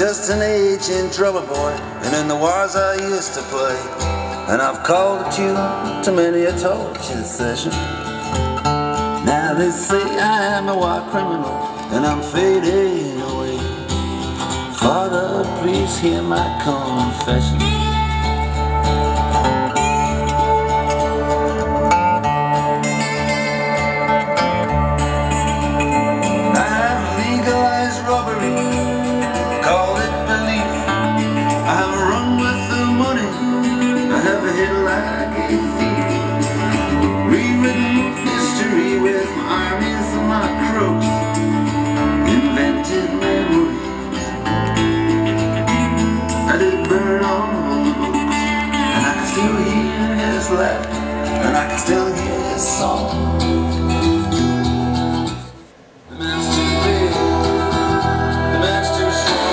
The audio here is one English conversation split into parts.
just an age in trouble, boy, and in the wars I used to play. And I've called a tune to many a torture session. Now they say I'm a war criminal, and I'm fading away. Father, please hear my confession. Like a thief, rewritten history with my armies and my crooks, invented memories. I did burn all the books, and I can still hear his laughter, and I can still hear his song. The man's too big, the man's too strong.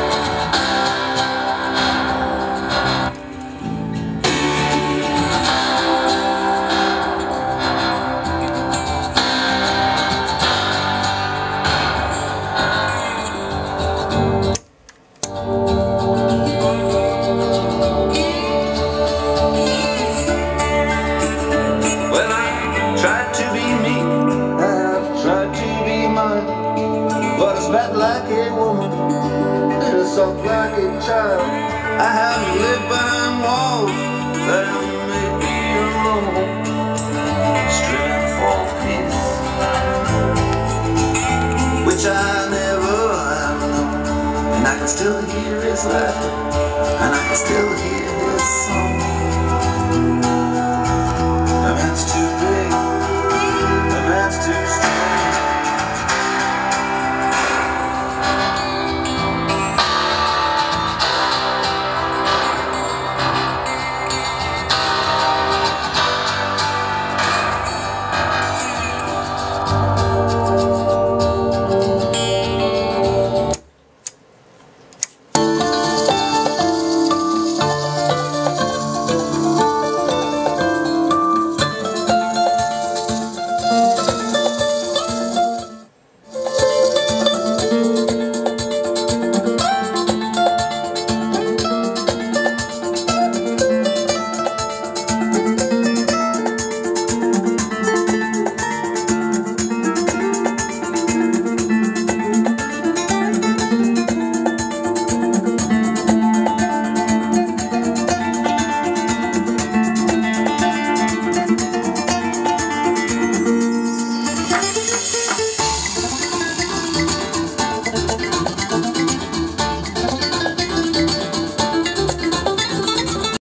Bad like a woman, and soft like a child. I have lived behind walls that have made me alone, striven for peace, which I never have known. And I can still hear his laughter, and I can still hear